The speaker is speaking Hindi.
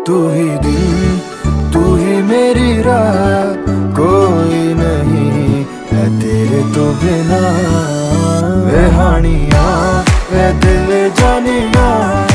तू ही दिल, तू ही मेरी राह, कोई नहीं है तेरे तो बिना। वे हानिया वे दिल जानिया,